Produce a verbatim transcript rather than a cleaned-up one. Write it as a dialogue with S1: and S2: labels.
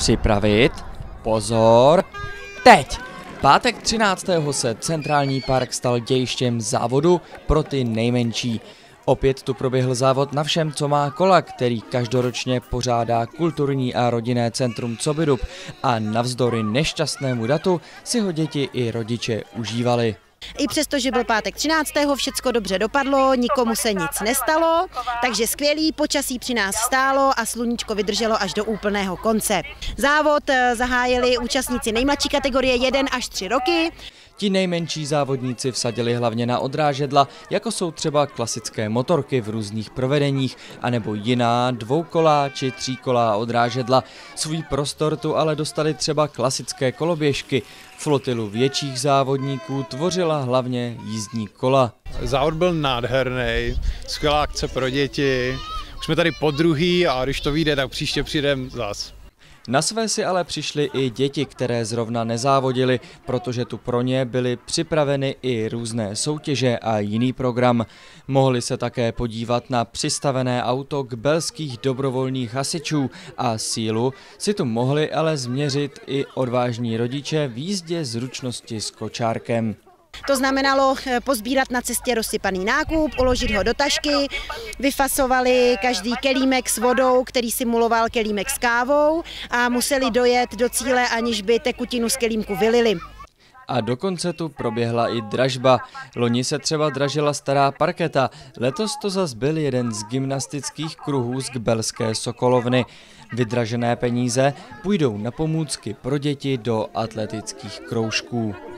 S1: připravit. Pozor, teď! Pátek třináctého se Centrální park stal dějištěm závodu pro ty nejmenší. Opět tu proběhl závod Na všem, co má kola, který každoročně pořádá kulturní a rodinné centrum Cobydob a navzdory nešťastnému datu si ho děti i rodiče užívali.
S2: I přesto, že byl pátek třináctého všecko dobře dopadlo, nikomu se nic nestalo, takže skvělý počasí při nás stálo a sluníčko vydrželo až do úplného konce. Závod zahájili účastníci nejmladší kategorie jeden až tři roky.
S1: Ti nejmenší závodníci vsadili hlavně na odrážedla, jako jsou třeba klasické motorky v různých provedeních, anebo jiná dvoukolá či tříkolá odrážedla. Svůj prostor tu ale dostali třeba klasické koloběžky. Flotilu větších závodníků tvořila hlavně jízdní kola.
S3: Závod byl nádherný, skvělá akce pro děti. Už jsme tady podruhý a když to vyjde, tak příště přijdeme zas.
S1: Na své si ale přišly i děti, které zrovna nezávodily, protože tu pro ně byly připraveny i různé soutěže a jiný program. Mohli se také podívat na přistavené auto kbelských dobrovolných hasičů a sílu si tu mohli ale změřit i odvážní rodiče v jízdě zručnosti s kočárkem.
S2: To znamenalo pozbírat na cestě rozsypaný nákup, uložit ho do tašky, vyfasovali každý kelímek s vodou, který simuloval kelímek s kávou a museli dojet do cíle, aniž by tekutinu z kelímku vylili.
S1: A dokonce tu proběhla i dražba. Loni se třeba dražila stará parketa, letos to zas byl jeden z gymnastických kruhů z kbelské Sokolovny. Vydražené peníze půjdou na pomůcky pro děti do atletických kroužků.